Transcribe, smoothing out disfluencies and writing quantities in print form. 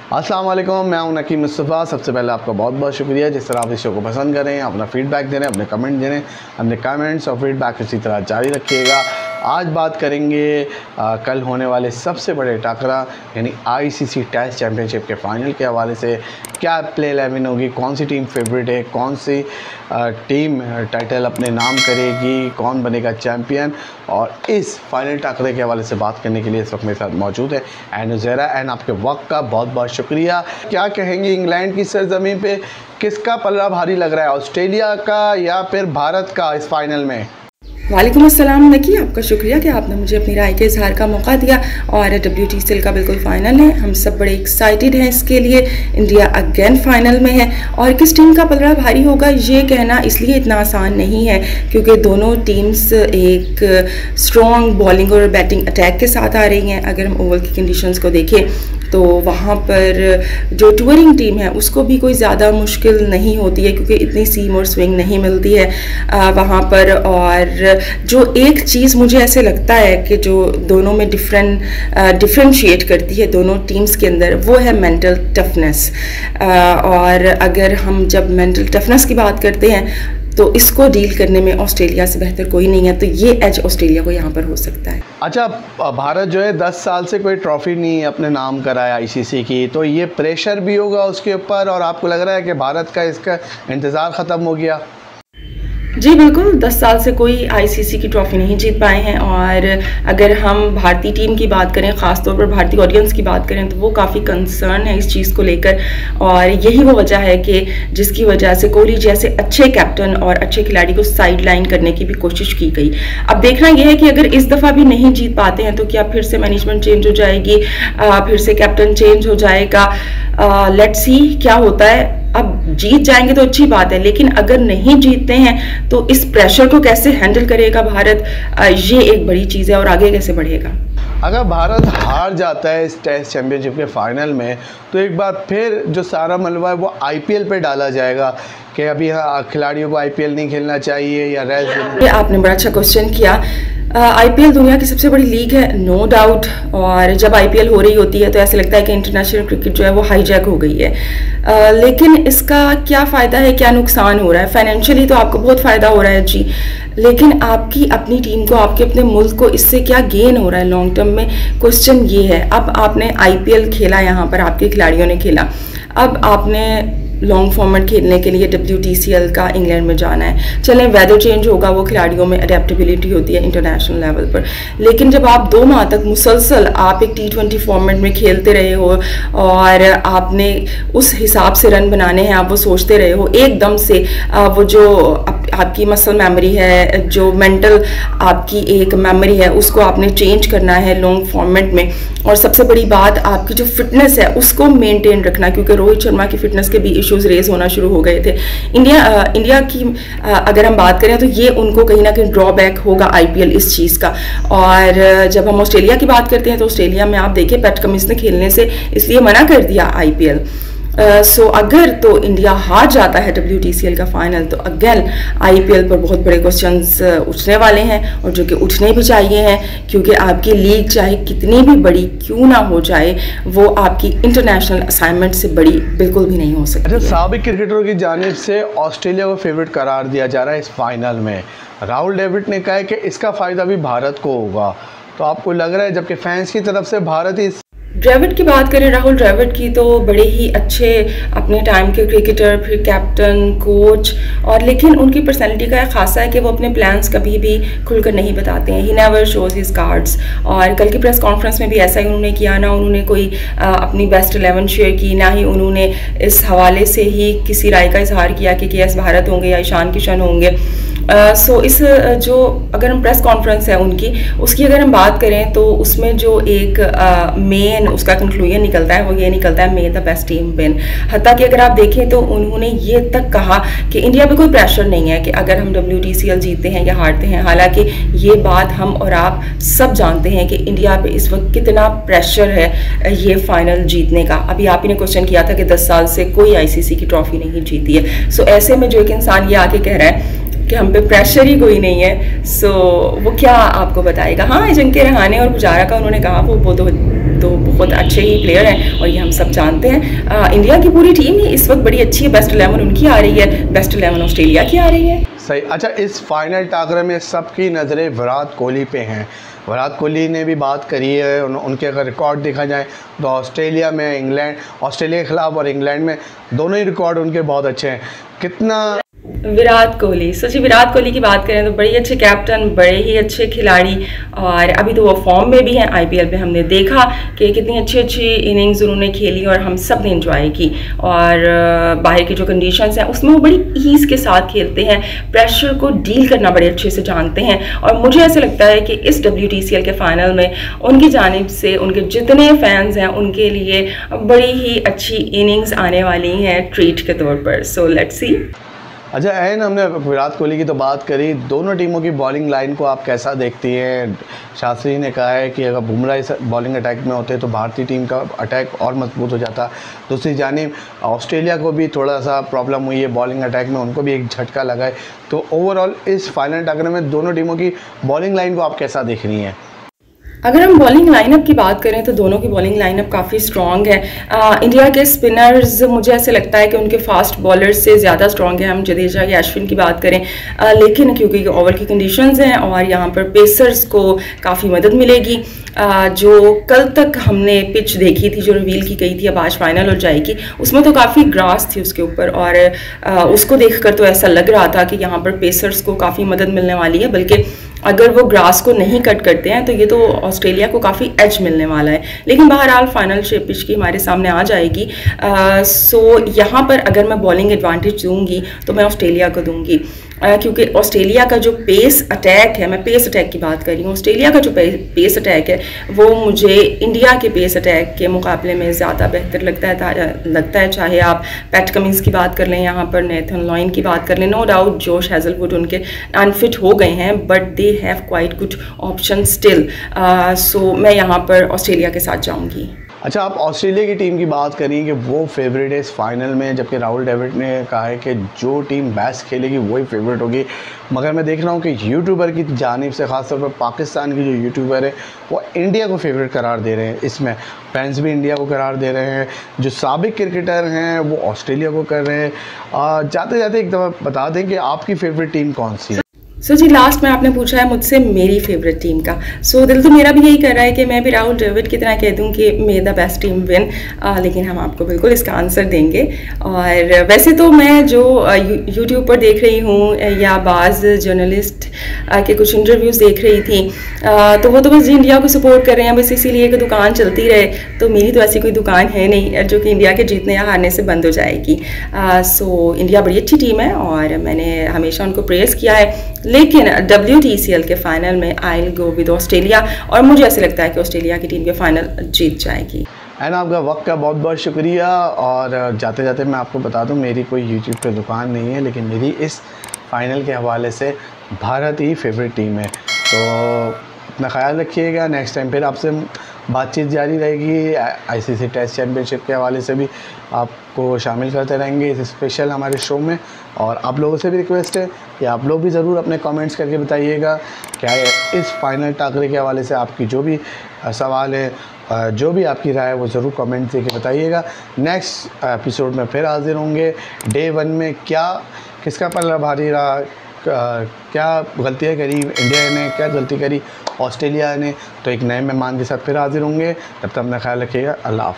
अस्सलाम वालेकुम, मैं हूं नकीम मुस्तफ़ा। सबसे पहले आपका बहुत बहुत शुक्रिया जिस तरह आप इस शो को पसंद करें, अपना फ़ीडबैक दे रहे हैं, अपने कमेंट दे रहे हैं। अपने कमेंट्स और फीडबैक इसी तरह जारी रखिएगा। आज बात करेंगे कल होने वाले सबसे बड़े टकरा यानी आईसीसी टेस्ट चैम्पियनशिप के फ़ाइनल के हवाले से। क्या प्ले 11 होगी, कौन सी टीम फेवरेट है, कौन सी टीम टाइटल अपने नाम करेगी, कौन बनेगा चैम्पियन, और इस फाइनल टकरे के हवाले से बात करने के लिए इस वक्त मेरे साथ मौजूद है एंड ज़ेरा। एंड आपके वक्त का बहुत बहुत शुक्रिया। क्या कहेंगे, इंग्लैंड की सरजमीन पे किसका पल्ला भारी लग रहा है, ऑस्ट्रेलिया का या फिर भारत का इस फाइनल में? वालेकुम अस्सलाम नकी, आपका शुक्रिया कि आपने मुझे अपनी राय के इजहार का मौका दिया। और WTCL का बिल्कुल फ़ाइनल है, हम सब बड़े एक्साइटेड हैं इसके लिए। इंडिया अगेन फ़ाइनल में है और किस टीम का पलड़ा भारी होगा ये कहना इसलिए इतना आसान नहीं है क्योंकि दोनों टीम्स एक स्ट्रॉन्ग बॉलिंग और बैटिंग अटैक के साथ आ रही हैं। अगर हम ओवल की कंडीशंस को देखें तो वहाँ पर जो टूरिंग टीम है उसको भी कोई ज़्यादा मुश्किल नहीं होती है क्योंकि इतनी सीम और स्विंग नहीं मिलती है वहाँ पर। और जो एक चीज़ मुझे ऐसे लगता है कि जो दोनों में डिफ्रेंशिएट करती है दोनों टीम्स के अंदर, वो है मेंटल टफनेस। और अगर हम जब मेंटल टफनेस की बात करते हैं तो इसको डील करने में ऑस्ट्रेलिया से बेहतर कोई नहीं है, तो ये एज ऑस्ट्रेलिया को यहाँ पर हो सकता है। अच्छा, भारत जो है 10 साल से कोई ट्रॉफी नहीं अपने नाम कराया आईसीसी की, तो ये प्रेशर भी होगा उसके ऊपर, और आपको लग रहा है कि भारत का इसका इंतज़ार ख़त्म हो गया? जी बिल्कुल, 10 साल से कोई आईसीसी की ट्रॉफ़ी नहीं जीत पाए हैं। और अगर हम भारतीय टीम की बात करें, ख़ास तौर पर भारतीय ऑडियंस की बात करें, तो वो काफ़ी कंसर्न है इस चीज़ को लेकर। और यही वो वजह है कि जिसकी वजह से कोहली जैसे अच्छे कैप्टन और अच्छे खिलाड़ी को साइड लाइन करने की भी कोशिश की गई। अब देखना यह है कि अगर इस दफ़ा भी नहीं जीत पाते हैं तो क्या फिर से मैनेजमेंट चेंज हो जाएगी, फिर से कैप्टन चेंज हो जाएगा। लेट्स सी क्या होता है। अब जीत जाएंगे तो अच्छी बात है, लेकिन अगर नहीं जीतते हैं तो इस प्रेशर को कैसे हैंडल करेगा भारत, ये एक बड़ी चीज़ है। और आगे कैसे बढ़ेगा? अगर भारत हार जाता है इस टेस्ट चैम्पियनशिप के फाइनल में तो एक बार फिर जो सारा मलबा है वो आईपीएल पे डाला जाएगा कि अभी खिलाड़ियों को आईपीएल नहीं खेलना चाहिए या रेस्ट। आपने बड़ा अच्छा क्वेश्चन किया। आईपीएल दुनिया की सबसे बड़ी लीग है, नो डाउट। और जब आईपीएल हो रही होती है तो ऐसे लगता है कि इंटरनेशनल क्रिकेट जो है वो हाईजैक हो गई है। लेकिन इसका क्या फ़ायदा है, क्या नुकसान हो रहा है? फाइनेंशियली तो आपको बहुत फ़ायदा हो रहा है जी, लेकिन आपकी अपनी टीम को, आपके अपने मुल्क को इससे क्या गेन हो रहा है लॉन्ग टर्म में? क्वेश्चन ये है। अब आपने आईपीएल खेला, यहाँ पर आपके खिलाड़ियों ने खेला, अब आपने लॉन्ग फॉर्मेट खेलने के लिए WTCL का इंग्लैंड में जाना है। चलें, वेदर चेंज होगा, वो खिलाड़ियों में अडेप्टेबिलिटी होती है इंटरनेशनल लेवल पर। लेकिन जब आप 2 माह तक मुसलसल आप एक T20 फॉर्मेट में खेलते रहे हो और आपने उस हिसाब से रन बनाने हैं, आप वो सोचते रहे हो, एकदम से वो जो आपकी मसल मेमोरी है, जो मेंटल आपकी एक मेमोरी है, उसको आपने चेंज करना है लॉन्ग फॉर्मेट में। और सबसे बड़ी बात, आपकी जो फिटनेस है उसको मेंटेन रखना, क्योंकि रोहित शर्मा की फिटनेस के भी इश्यूज रेज होना शुरू हो गए थे। इंडिया की अगर हम बात करें तो ये उनको कहीं ना कहीं ड्रॉबैक होगा आईपीएल इस चीज़ का। और जब हम ऑस्ट्रेलिया की बात करते हैं तो ऑस्ट्रेलिया में आप देखिए पैट कमिंस ने खेलने से इसलिए मना कर दिया आईपीएल। सो अगर तो इंडिया हार जाता है WTCL का फाइनल तो अगेन आईपीएल पर बहुत बड़े क्वेश्चंस उठने वाले हैं, और जो कि उठने भी चाहिए हैं, क्योंकि आपकी लीग चाहे कितनी भी बड़ी क्यों ना हो जाए, वो आपकी इंटरनेशनल असाइनमेंट से बड़ी बिल्कुल भी नहीं हो सकती। अच्छा, साबिक क्रिकेटरों की जानिब से ऑस्ट्रेलिया को फेवरेट करार दिया जा रहा है इस फाइनल में। राहुल द्रविड़ ने कहा है कि इसका फ़ायदा भी भारत को होगा, तो आपको लग रहा है, जबकि फैंस की तरफ से भारत ही। द्रविड़ की बात करें, राहुल द्रविड़ की, तो बड़े ही अच्छे अपने टाइम के क्रिकेटर, फिर कैप्टन, कोच, और लेकिन उनकी पर्सनैलिटी का एक खासा है कि वो अपने प्लान्स कभी भी खुलकर नहीं बताते हैं। He never shows his cards. और कल की प्रेस कॉन्फ्रेंस में भी ऐसा ही उन्होंने किया, ना उन्होंने कोई अपनी बेस्ट 11 शेयर की, ना ही उन्होंने इस हवाले से ही किसी राय का इजहार किया कि KS भारत होंगे या ईशान किशन होंगे। सो इस जो अगर हम प्रेस कॉन्फ्रेंस है उनकी, उसकी अगर हम बात करें तो उसमें जो एक मेन उसका कंक्लूजन निकलता है वो ये निकलता है, may the best team win. हत्ता कि अगर आप देखें तो उन्होंने ये तक कहा कि इंडिया पे कोई प्रेशर नहीं है कि अगर हम WTCL जीतते हैं या हारते हैं। हालांकि ये बात हम और आप सब जानते हैं कि इंडिया पे इस वक्त कितना प्रेशर है ये फाइनल जीतने का। अभी आप ही ने क्वेश्चन किया था कि 10 साल से कोई ICC की ट्रॉफी नहीं जीती है। सो ऐसे में जो एक इंसान ये आके कह रहा है कि हम पे प्रेशर ही कोई नहीं है, सो वो क्या आपको बताएगा? हाँ, अजिंक्य रहाणे और पुजारा का उन्होंने कहा वो तो तो बहुत अच्छे ही प्लेयर हैं और ये हम सब जानते हैं। इंडिया की पूरी टीम ही इस वक्त बड़ी अच्छी है, बेस्ट 11 उनकी आ रही है, बेस्ट 11 ऑस्ट्रेलिया की आ रही है। सही। अच्छा, इस फाइनल टाकरे में सबकी नज़रें विराट कोहली पे हैं। विराट कोहली ने भी बात करी है, उनके अगर रिकॉर्ड देखा जाए तो ऑस्ट्रेलिया के ख़िलाफ़ और इंग्लैंड में दोनों ही रिकॉर्ड उनके बहुत अच्छे हैं। कितना विराट कोहली, सच्ची विराट कोहली की बात करें तो बड़े अच्छे कैप्टन, बड़े ही अच्छे खिलाड़ी, और अभी तो वो फॉर्म में भी हैं। आईपीएल में हमने देखा कि कितनी अच्छी अच्छी इनिंग्स उन्होंने खेली और हम सब ने एंजॉय की। और बाहर की जो कंडीशंस हैं उसमें वो बड़ी ईज़ के साथ खेलते हैं, प्रेशर को डील करना बड़े अच्छे से जानते हैं। और मुझे ऐसा लगता है कि इस WTCL के फाइनल में उनकी जानिब से उनके जितने फैंस हैं उनके लिए बड़ी ही अच्छी इनिंग्स आने वाली हैं ट्रीट के तौर पर। So let's see. अच्छा एन, हमने विराट कोहली की तो बात करी, दोनों टीमों की बॉलिंग लाइन को आप कैसा देखती हैं? शास्त्री ने कहा है कि अगर बुमराह इस बॉलिंग अटैक में होते तो भारतीय टीम का अटैक और मजबूत हो जाता। दूसरी जानिब ऑस्ट्रेलिया को भी थोड़ा सा प्रॉब्लम हुई है बॉलिंग अटैक में, उनको भी एक झटका लगा है। तो ओवरऑल इस फाइनल टक्कर में दोनों टीमों की बॉलिंग लाइन को आप कैसा देख रही हैं? अगर हम बॉलिंग लाइनअप की बात करें तो दोनों की बॉलिंग लाइनअप काफ़ी स्ट्रॉन्ग है। इंडिया के स्पिनर्स मुझे ऐसे लगता है कि उनके फास्ट बॉलर्स से ज़्यादा स्ट्रॉन्ग है। हम जडेजा या अश्विन की बात करें, लेकिन क्योंकि ओवर की कंडीशंस हैं और यहाँ पर पेसर्स को काफ़ी मदद मिलेगी। जो कल तक हमने पिच देखी थी, जो रिवील की गई थी अब आज फाइनल हो जाएगी, उसमें तो काफ़ी ग्रास थी उसके ऊपर, और उसको देखकर तो ऐसा लग रहा था कि यहाँ पर पेसर्स को काफ़ी मदद मिलने वाली है। बल्कि अगर वो ग्रास को नहीं कट करते हैं तो ये तो ऑस्ट्रेलिया को काफ़ी एज मिलने वाला है। लेकिन बहरहाल फाइनल शेप पिच की हमारे सामने आ जाएगी। सो यहाँ पर अगर मैं बॉलिंग एडवांटेज दूंगी तो मैं ऑस्ट्रेलिया को दूंगी, क्योंकि ऑस्ट्रेलिया का जो पेस अटैक है, मैं पेस अटैक की बात कर रही हूँ, ऑस्ट्रेलिया का जो पेस अटैक है वो मुझे इंडिया के पेस अटैक के मुकाबले में ज़्यादा बेहतर लगता है। चाहे आप पैट कमिंस की बात कर लें, यहाँ पर नेथन लॉयन की बात कर लें, नो डाउट जोश हैजलवुड उनके अनफिट हो गए हैं, but they have quite good option still. So मैं यहाँ पर ऑस्ट्रेलिया के साथ जाऊँगी। अच्छा, आप ऑस्ट्रेलिया की टीम की बात करें कि वो फेवरेट है इस फाइनल में, जबकि राहुल डेविड ने कहा है कि जो टीम बेस्ट खेलेगी वही फेवरेट होगी। मगर मैं देख रहा हूँ कि यूट्यूबर की जानिब से, ख़ासतौर पर पाकिस्तान की जो यूट्यूबर है वो इंडिया को फेवरेट करार दे रहे हैं। इसमें फैंस भी इंडिया को करार दे रहे हैं, जो साबिक क्रिकेटर हैं वो ऑस्ट्रेलिया को कर रहे हैं। जाते जाते एक दफ़ा बता दें कि आपकी फेवरेट टीम कौन सी है? सो जी, लास्ट में आपने पूछा है मुझसे मेरी फेवरेट टीम का। सो दिल तो मेरा भी यही कर रहा है कि मैं भी राहुल द्रविड़ की तरह कह दूं कि may the best team win, लेकिन हम आपको बिल्कुल इसका आंसर देंगे। और वैसे तो मैं जो यूट्यूब पर देख रही हूँ या बाज़ जर्नलिस्ट के कुछ इंटरव्यूज़ देख रही थी, तो वो तो बस इंडिया को सपोर्ट कर रहे हैं, बस इसीलिए कि दुकान चलती रहे। तो मेरी तो ऐसी कोई दुकान है नहीं जो कि इंडिया के जीतने या हारने से बंद हो जाएगी। सो इंडिया बड़ी अच्छी टीम है और मैंने हमेशा उनको प्रेज़ किया है, लेकिन WTCL के फाइनल में I will go with Australia, और मुझे ऐसे लगता है कि ऑस्ट्रेलिया की टीम के फाइनल जीत जाएगी। एंड आपका वक्त का बहुत बहुत शुक्रिया। और जाते जाते मैं आपको बता दूं, मेरी कोई यूट्यूब पे दुकान नहीं है, लेकिन मेरी इस फाइनल के हवाले से भारत ही फेवरेट टीम है। तो अपना ख्याल रखिएगा, नेक्स्ट टाइम फिर आपसे बातचीत जारी रहेगी। ICC टेस्ट चैम्पियनशिप के हवाले से भी आपको शामिल करते रहेंगे इस स्पेशल हमारे शो में। और आप लोगों से भी रिक्वेस्ट है कि आप लोग भी ज़रूर अपने कमेंट्स करके बताइएगा क्या इस फाइनल टाकरे के हवाले से आपकी जो भी सवाल है, जो भी आपकी राय है, वो ज़रूर कमेंट करके बताइएगा। नेक्स्ट एपिसोड में फिर हाजिर होंगे। डे 1 में किसका पल्ला भारी रहा, क्या गलतियाँ करी इंडिया ने, क्या गलती करी ऑस्ट्रेलिया ने, तो एक नए मेहमान के साथ फिर हाजिर होंगे। तब तक अपना ख्याल रखिएगा। अल्लाह हाफ़िज़।